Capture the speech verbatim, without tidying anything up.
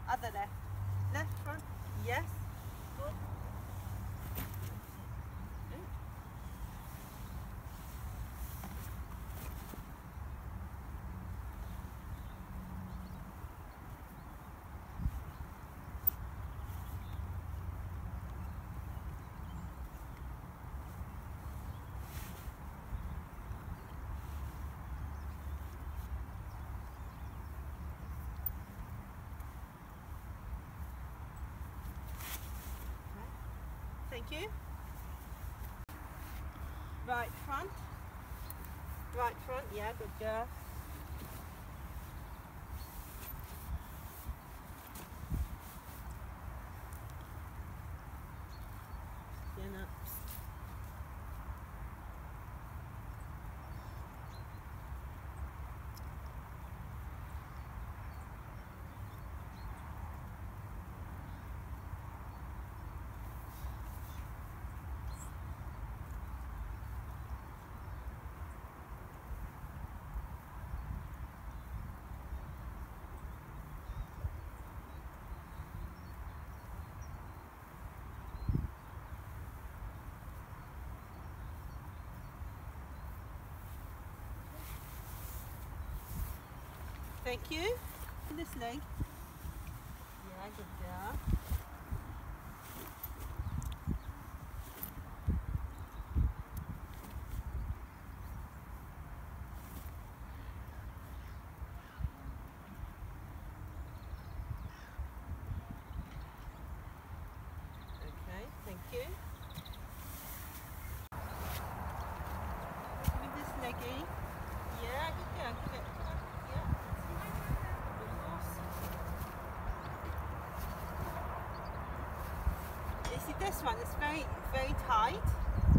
Other left. Left front. Yes. Good. Thank you. Right front. Right front, yeah, good girl. Chin up. Thank you. This leg. Yeah, good girl. Okay, thank you. With this leggy. Yeah, good girl. Give it. Yeah. You see this one, it's very, very tight.